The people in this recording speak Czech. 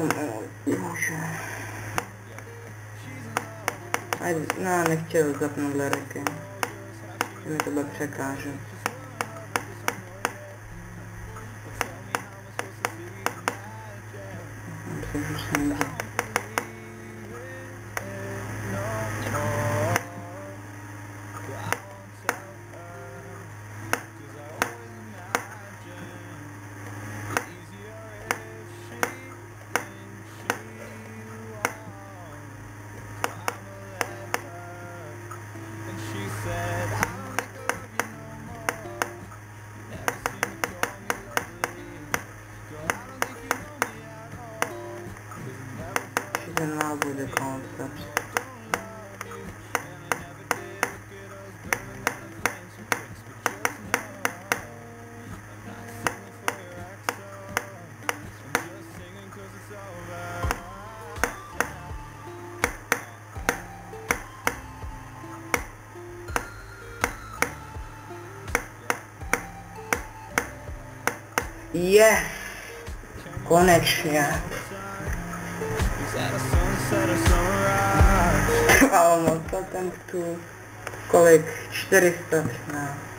Bože. No, nechtěl zapnout liriky. Mi to bude překážet. She's in love with the concept. Yes! Konečně. A ono, co ten tu, kolik? 413.